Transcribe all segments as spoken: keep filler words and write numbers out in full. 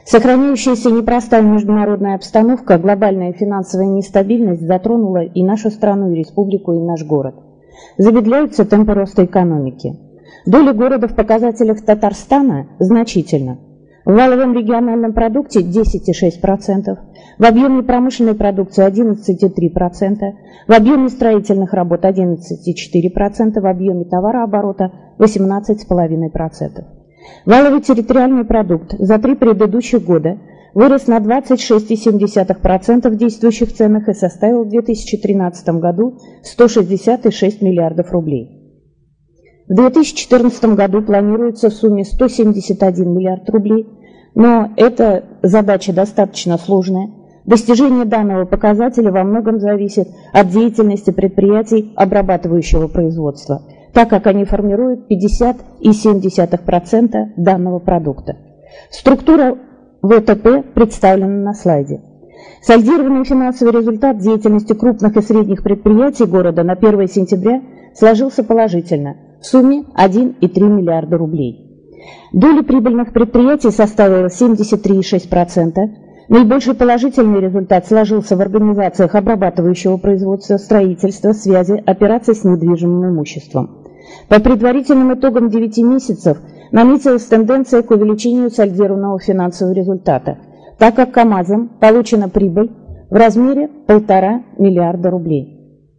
Сохраняющаяся непростая международная обстановка, глобальная финансовая нестабильность затронула и нашу страну, и республику, и наш город. Замедляются темпы роста экономики. Доля города в показателях Татарстана значительна. В валовом региональном продукте десять целых шесть десятых процента, в объеме промышленной продукции одиннадцать целых три десятых процента, в объеме строительных работ одиннадцать целых четыре десятых процента, в объеме товарооборота восемнадцать целых пять десятых процента. Валовый территориальный продукт за три предыдущих года вырос на двадцать шесть целых семь десятых процента в действующих ценах и составил в две тысячи тринадцатом году сто шестьдесят целых шесть десятых миллиардов рублей. В две тысячи четырнадцатом году планируется в сумме сто семьдесят один миллиард рублей, но эта задача достаточно сложная. Достижение данного показателя во многом зависит от деятельности предприятий обрабатывающего производства, так как они формируют пятьдесят целых семь десятых процента данного продукта. Структура вэ тэ пэ представлена на слайде. Сольдированный финансовый результат деятельности крупных и средних предприятий города на первое сентября сложился положительно в сумме один целых три десятых миллиарда рублей. Доля прибыльных предприятий составила семьдесят три целых шесть десятых процента. Наибольший положительный результат сложился в организациях обрабатывающего производства, строительства, связи, операций с недвижимым имуществом. По предварительным итогам девяти месяцев наметилась тенденция к увеличению сольдированного финансового результата, так как КАМАЗом получена прибыль в размере полтора миллиарда рублей.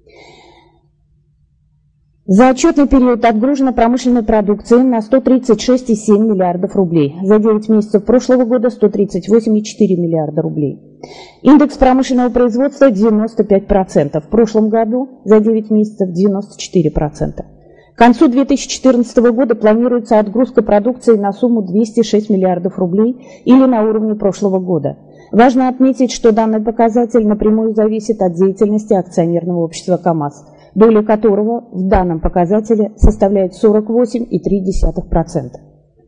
За отчетный период отгружено промышленной продукции на сто тридцать шесть целых семь десятых миллиардов рублей. За девять месяцев прошлого года сто тридцать восемь целых четыре десятых миллиарда рублей. Индекс промышленного производства девяносто пять процентов. В прошлом году за девять месяцев девяносто четыре процента. К концу две тысячи четырнадцатого года планируется отгрузка продукции на сумму двести шесть миллиардов рублей или на уровне прошлого года. Важно отметить, что данный показатель напрямую зависит от деятельности акционерного общества КАМАЗ, доля которого в данном показателе составляет сорок восемь целых три десятых процента.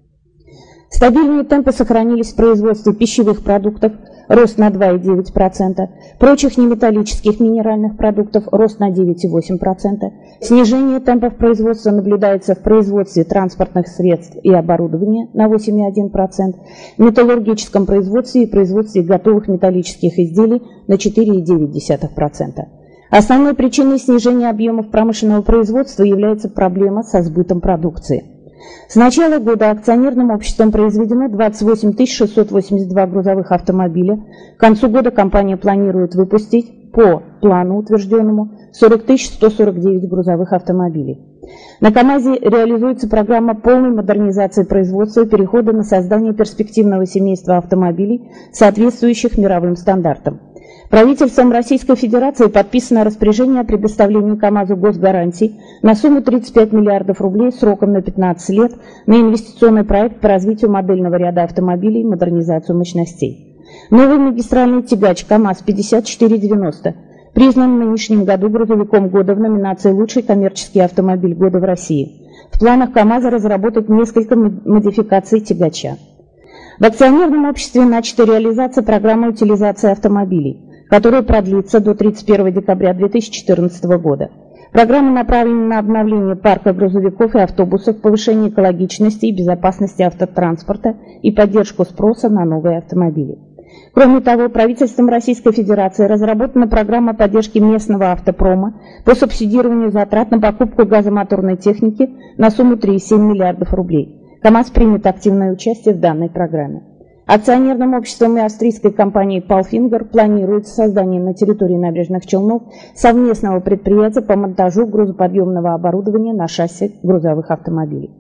Стабильные темпы сохранились в производстве пищевых продуктов, рост на два целых девять десятых процента, прочих неметаллических минеральных продуктов, рост на девять целых восемь десятых процента. Снижение темпов производства наблюдается в производстве транспортных средств и оборудования на восемь целых один десятый процента, в металлургическом производстве и производстве готовых металлических изделий на четыре целых девять десятых процента. Основной причиной снижения объемов промышленного производства является проблема со сбытом продукции. С начала года акционерным обществом произведено двадцать восемь тысяч шестьсот восемьдесят два грузовых автомобиля. К концу года компания планирует выпустить по плану утвержденному сорок тысяч сто сорок девять грузовых автомобилей. На КАМАЗе реализуется программа полной модернизации производства и перехода на создание перспективного семейства автомобилей, соответствующих мировым стандартам. Правительством Российской Федерации подписано распоряжение о предоставлении КАМАЗу госгарантий на сумму тридцать пять миллиардов рублей сроком на пятнадцать лет на инвестиционный проект по развитию модельного ряда автомобилей и модернизацию мощностей. Новый магистральный тягач КАМАЗ пятьдесят четыре девяносто признан в нынешнем году грузовиком года в номинации «Лучший коммерческий автомобиль года в России». В планах КАМАЗа разработать несколько модификаций тягача. В акционерном обществе начата реализация программы утилизации автомобилей, которая продлится до тридцать первого декабря две тысячи четырнадцатого года. Программа направлена на обновление парка грузовиков и автобусов, повышение экологичности и безопасности автотранспорта и поддержку спроса на новые автомобили. Кроме того, правительством Российской Федерации разработана программа поддержки местного автопрома по субсидированию затрат на покупку газомоторной техники на сумму три целых семь десятых миллиардов рублей. КАМАЗ примет активное участие в данной программе. Акционерным обществом и австрийской компанией Palfinger планируется создание на территории Набережных Челнов совместного предприятия по монтажу грузоподъемного оборудования на шасси грузовых автомобилей.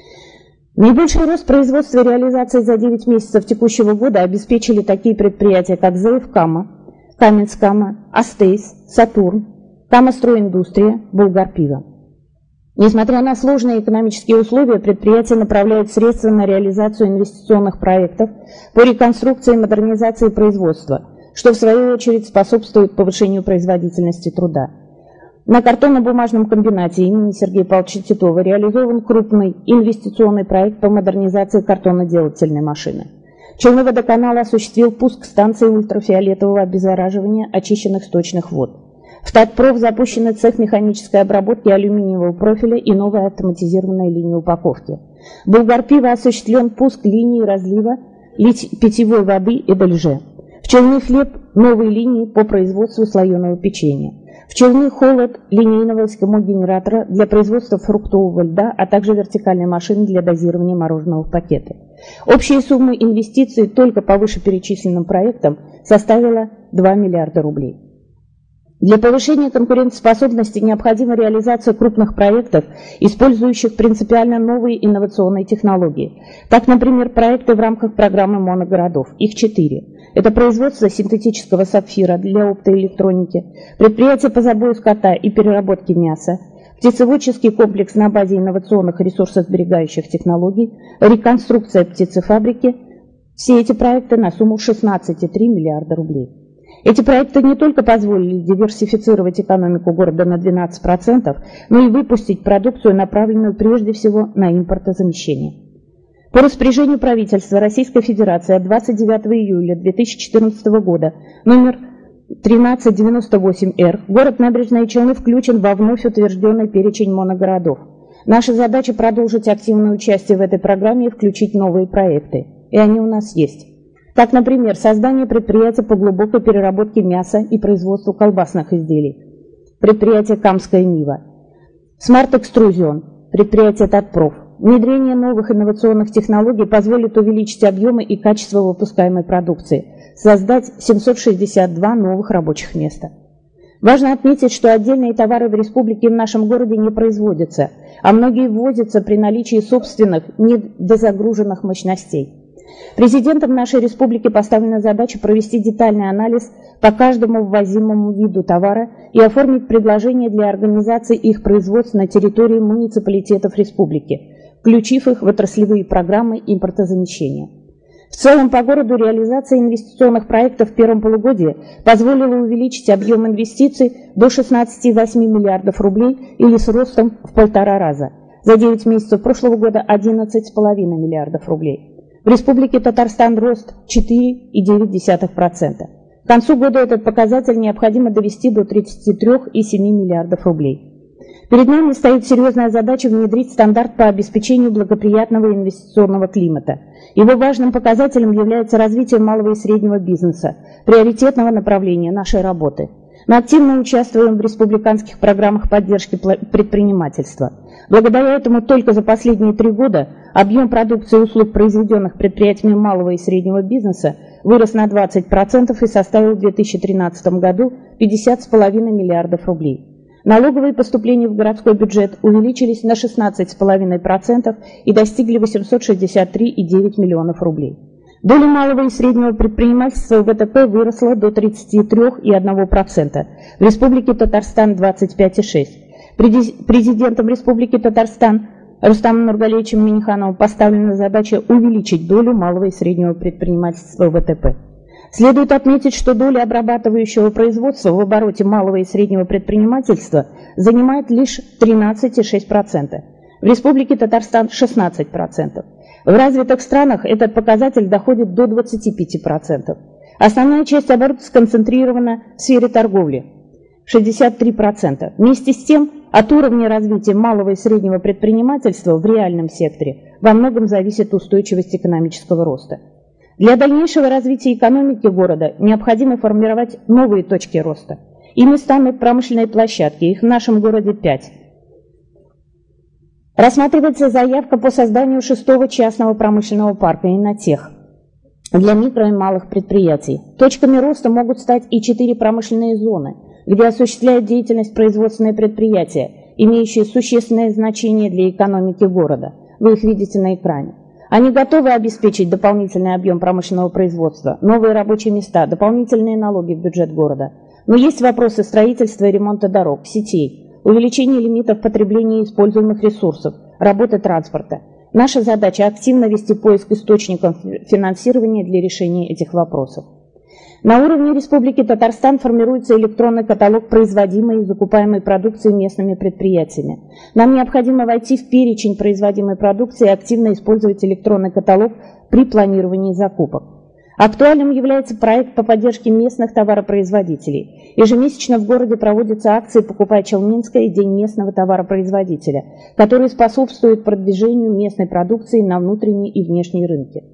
Наибольший рост производства и реализации за девять месяцев текущего года обеспечили такие предприятия, как ЗФ-Кама, Каменс-Кама, Астейс, Сатурн, Кама-Стройиндустрия, Булгарпиво. Несмотря на сложные экономические условия, предприятия направляют средства на реализацию инвестиционных проектов по реконструкции и модернизации производства, что в свою очередь способствует повышению производительности труда. На картонно-бумажном комбинате имени Сергея Павловича Титова реализован крупный инвестиционный проект по модернизации картонноделательной машины. Челноводоканал осуществил пуск станции ультрафиолетового обеззараживания очищенных сточных вод. В Татпроф запущен цех механической обработки алюминиевого профиля и новая автоматизированная линия упаковки. В Булгарпиво осуществлен пуск линии разлива питьевой воды и Эдельже. В Челны хлеб новые линии по производству слоеного печенья. В Челны холод линейного эскимо-генератора для производства фруктового льда, а также вертикальной машины для дозирования мороженого в пакеты. Общая сумма инвестиций только по вышеперечисленным проектам составила два миллиарда рублей. Для повышения конкурентоспособности необходима реализация крупных проектов, использующих принципиально новые инновационные технологии. Так, например, проекты в рамках программы моногородов. Их четыре. Это производство синтетического сапфира для оптоэлектроники, предприятие по забою скота и переработке мяса, птицеводческий комплекс на базе инновационных и ресурсосберегающих технологий, реконструкция птицефабрики. Все эти проекты на сумму шестнадцать целых три миллиарда рублей. Эти проекты не только позволили диверсифицировать экономику города на двенадцать процентов, но и выпустить продукцию, направленную прежде всего на импортозамещение. По распоряжению правительства Российской Федерации от двадцать девятого июля две тысячи четырнадцатого года номер тринадцать девяносто восемь эр город Набережные Челны включен во вновь утвержденный перечень моногородов. Наша задача продолжить активное участие в этой программе и включить новые проекты. И они у нас есть. Так, например, создание предприятия по глубокой переработке мяса и производству колбасных изделий. Предприятие «Камская Нива». «Смарт-экструзион». Предприятие «Татпроф». Внедрение новых инновационных технологий позволит увеличить объемы и качество выпускаемой продукции, создать семьсот шестьдесят два новых рабочих места. Важно отметить, что отдельные товары в республике и в нашем городе не производятся, а многие ввозятся при наличии собственных недозагруженных мощностей. Президентом нашей республики поставлена задача провести детальный анализ по каждому ввозимому виду товара и оформить предложения для организации их производства на территории муниципалитетов республики, включив их в отраслевые программы импортозамещения. В целом по городу реализация инвестиционных проектов в первом полугодии позволила увеличить объем инвестиций до шестнадцати целых восьми десятых миллиардов рублей или с ростом в полтора раза. За девять месяцев прошлого года одиннадцать целых пять десятых миллиардов рублей. В Республике Татарстан рост четыре целых девять десятых процента. К концу года этот показатель необходимо довести до тридцати трёх целых семи десятых миллиардов рублей. Перед нами стоит серьезная задача внедрить стандарт по обеспечению благоприятного инвестиционного климата. Его важным показателем является развитие малого и среднего бизнеса, приоритетного направления нашей работы. Мы активно участвуем в республиканских программах поддержки предпринимательства. Благодаря этому только за последние три года объем продукции и услуг, произведенных предприятиями малого и среднего бизнеса, вырос на двадцать процентов и составил в две тысячи тринадцатом году пятьдесят целых пять десятых миллиардов рублей. Налоговые поступления в городской бюджет увеличились на шестнадцать целых пять десятых процента и достигли восемьсот шестьдесят три целых девять десятых миллионов рублей. Доля малого и среднего предпринимательства в вэ тэ пэ выросла до тридцати трёх целых одного процента, в Республике Татарстан двадцать пять целых шесть десятых процента. Президентом Республики Татарстан Рустамом Нургалиевичем Миннихановым поставлена задача увеличить долю малого и среднего предпринимательства в вэ тэ пэ. Следует отметить, что доля обрабатывающего производства в обороте малого и среднего предпринимательства занимает лишь тринадцать целых шесть десятых процента, в Республике Татарстан шестнадцать процентов. В развитых странах этот показатель доходит до двадцати пяти процентов. Основная часть оборота сконцентрирована в сфере торговли – шестьдесят три процента. Вместе с тем, от уровня развития малого и среднего предпринимательства в реальном секторе во многом зависит устойчивость экономического роста. Для дальнейшего развития экономики города необходимо формировать новые точки роста. Ими станут промышленные площадки, их в нашем городе пять. Рассматривается заявка по созданию шестого частного промышленного парка «Иннотех» для микро и малых предприятий. Точками роста могут стать и четыре промышленные зоны, где осуществляют деятельность производственные предприятия, имеющие существенное значение для экономики города. Вы их видите на экране. Они готовы обеспечить дополнительный объем промышленного производства, новые рабочие места, дополнительные налоги в бюджет города. Но есть вопросы строительства и ремонта дорог, сетей, увеличение лимитов потребления используемых ресурсов, работы транспорта. Наша задача – активно вести поиск источников финансирования для решения этих вопросов. На уровне Республики Татарстан формируется электронный каталог производимой и закупаемой продукции местными предприятиями. Нам необходимо войти в перечень производимой продукции и активно использовать электронный каталог при планировании закупок. Актуальным является проект по поддержке местных товаропроизводителей. Ежемесячно в городе проводятся акции «Покупай Челнинское» и День местного товаропроизводителя, которые способствуют продвижению местной продукции на внутренние и внешние рынки.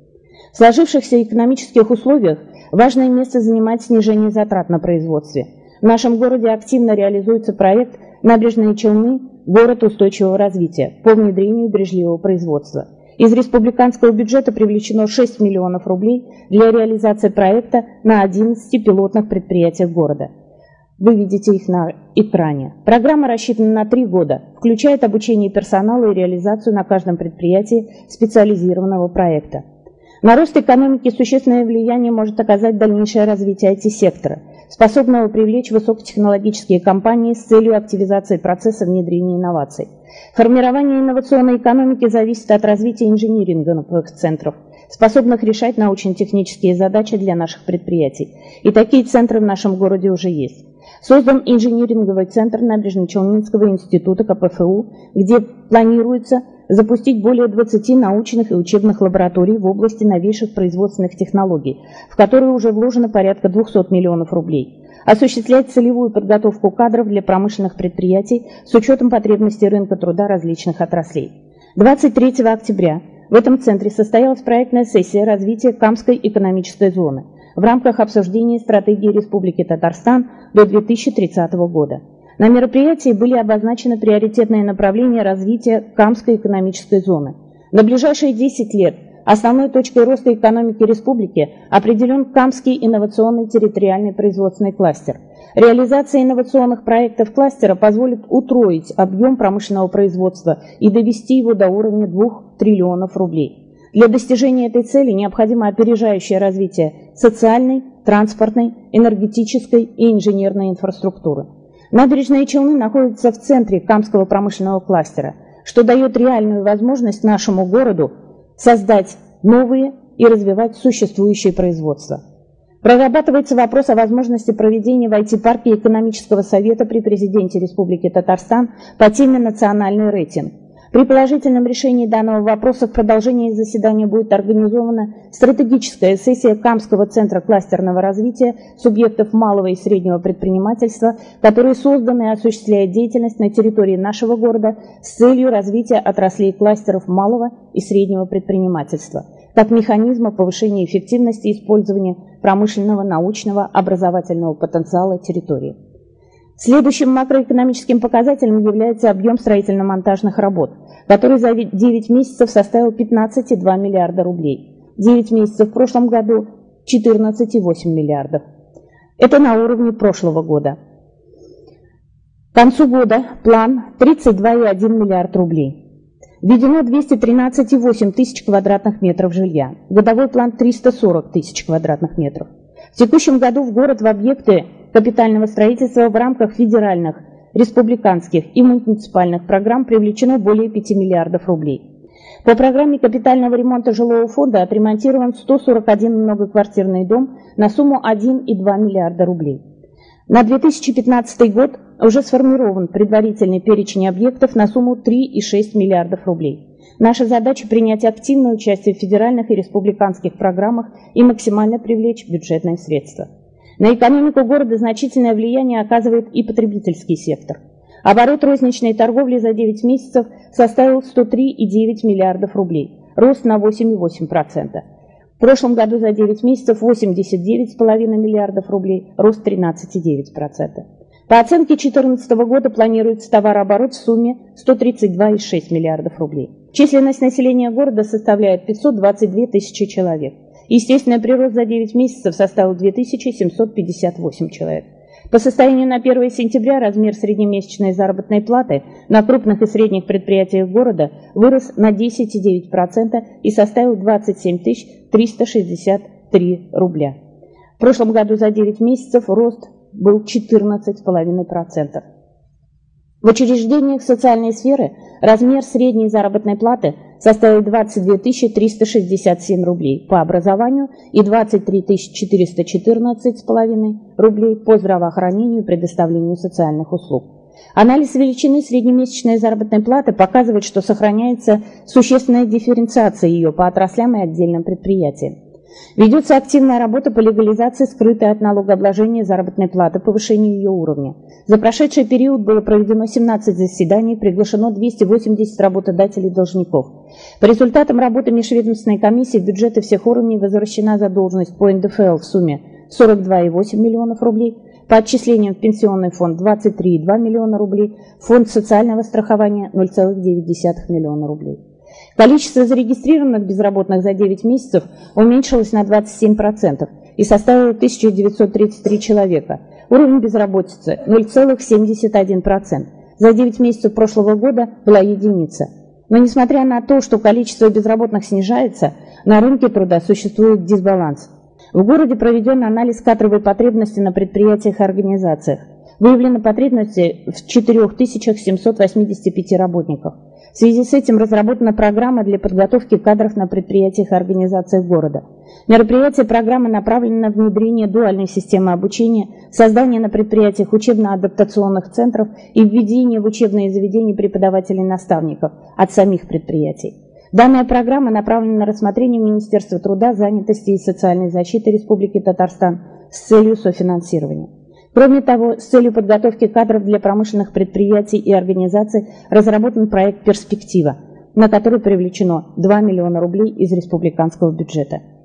В сложившихся экономических условиях важное место занимает снижение затрат на производстве. В нашем городе активно реализуется проект «Набережные Челны. Город устойчивого развития» по внедрению бережливого производства. Из республиканского бюджета привлечено шесть миллионов рублей для реализации проекта на одиннадцати пилотных предприятиях города. Вы видите их на экране. Программа рассчитана на три года, включает обучение персонала и реализацию на каждом предприятии специализированного проекта. На рост экономики существенное влияние может оказать дальнейшее развитие ай ти-сектора, способного привлечь высокотехнологические компании с целью активизации процесса внедрения инноваций. Формирование инновационной экономики зависит от развития инжиниринговых центров, способных решать научно-технические задачи для наших предприятий. И такие центры в нашем городе уже есть. Создан инжиниринговый центр Набережно-Челнинского института ка пэ эф у, где планируется запустить более двадцати научных и учебных лабораторий в области новейших производственных технологий, в которые уже вложено порядка двухсот миллионов рублей. Осуществлять целевую подготовку кадров для промышленных предприятий с учетом потребностей рынка труда различных отраслей. двадцать третьего октября в этом центре состоялась проектная сессия развития Камской экономической зоны в рамках обсуждения стратегии Республики Татарстан до две тысячи тридцатого года. На мероприятии были обозначены приоритетные направления развития Камской экономической зоны. На ближайшие десять лет основной точкой роста экономики республики определен Камский инновационный территориальный производственный кластер. Реализация инновационных проектов кластера позволит утроить объем промышленного производства и довести его до уровня двух триллионов рублей. Для достижения этой цели необходимо опережающее развитие социальной, транспортной, энергетической и инженерной инфраструктуры. Набережные Челны находятся в центре Камского промышленного кластера, что дает реальную возможность нашему городу создать новые и развивать существующие производства. Прорабатывается вопрос о возможности проведения в ай ти-парке экономического совета при президенте Республики Татарстан по теме «Национальный рейтинг». При положительном решении данного вопроса в продолжении заседания будет организована стратегическая сессия Камского центра кластерного развития субъектов малого и среднего предпринимательства, которые созданы и осуществляют деятельность на территории нашего города с целью развития отраслей кластеров малого и среднего предпринимательства, как механизма повышения эффективности использования промышленного, научного, образовательного потенциала территории. Следующим макроэкономическим показателем является объем строительно-монтажных работ, который за девять месяцев составил пятнадцать целых два миллиарда рублей. девять месяцев в прошлом году – четырнадцать целых восемь миллиардов. Это на уровне прошлого года. К концу года план тридцать два целых один миллиард рублей. Введено двести тринадцать целых восемь тысяч квадратных метров жилья. Годовой план триста сорок тысяч квадратных метров. В текущем году в город в объекты капитального строительства в рамках федеральных, республиканских и муниципальных программ привлечено более пяти миллиардов рублей. По программе капитального ремонта жилого фонда отремонтирован сто сорок один многоквартирный дом на сумму один целых два миллиарда рублей. На две тысячи пятнадцатый год уже сформирован предварительный перечень объектов на сумму три целых шесть десятых миллиардов рублей. Наша задача – принять активное участие в федеральных и республиканских программах и максимально привлечь бюджетные средства. На экономику города значительное влияние оказывает и потребительский сектор. Оборот розничной торговли за девять месяцев составил сто три целых девять десятых миллиардов рублей, рост на восемь целых восемь десятых процента. В прошлом году за девять месяцев восемьдесят девять целых пять десятых миллиардов рублей, рост тринадцать целых девять десятых процента. По оценке две тысячи четырнадцатого года планируется товарооборот в сумме сто тридцать два целых шесть десятых миллиардов рублей. Численность населения города составляет пятьсот двадцать две тысячи человек. Естественный прирост за девять месяцев составил две тысячи семьсот пятьдесят восемь человек. По состоянию на первое сентября размер среднемесячной заработной платы на крупных и средних предприятиях города вырос на десять целых девять десятых процента и составил двадцать семь тысяч триста шестьдесят три рубля. В прошлом году за девять месяцев рост был четырнадцать целых пять десятых процента. В учреждениях социальной сферы размер средней заработной платы составил двадцать две тысячи триста шестьдесят семь рублей по образованию и двадцать три тысячи четыреста четырнадцать целых пять десятых рублей по здравоохранению и предоставлению социальных услуг. Анализ величины среднемесячной заработной платы показывает, что сохраняется существенная дифференциация ее по отраслям и отдельным предприятиям. Ведется активная работа по легализации скрытой от налогообложения заработной платы, повышению ее уровня. За прошедший период было проведено семнадцать заседаний, приглашено двести восемьдесят работодателей и должников. По результатам работы межведомственной комиссии в бюджеты всех уровней возвращена задолженность по эн дэ эф эл в сумме сорок два и восемь миллионов рублей, по отчислениям в пенсионный фонд двадцать три и два миллиона рублей, фонд социального страхования ноль целых девять десятых миллиона рублей. Количество зарегистрированных безработных за девять месяцев уменьшилось на двадцать семь процентов и составило тысячу девятьсот тридцать три человека. Уровень безработицы ноль целых семьдесят один процент. За девять месяцев прошлого года была единица. Но несмотря на то, что количество безработных снижается, на рынке труда существует дисбаланс. В городе проведен анализ кадровой потребности на предприятиях и организациях. Выявлены потребности в четырёх тысячах семьсот восьмидесяти пяти работников. В связи с этим разработана программа для подготовки кадров на предприятиях и организациях города. Мероприятие программы направлено на внедрение дуальной системы обучения, создание на предприятиях учебно-адаптационных центров и введение в учебные заведения преподавателей и наставников от самих предприятий. Данная программа направлена на рассмотрение Министерства труда, занятости и социальной защиты Республики Татарстан с целью софинансирования. Кроме того, с целью подготовки кадров для промышленных предприятий и организаций разработан проект «Перспектива», на который привлечено два миллиона рублей из республиканского бюджета.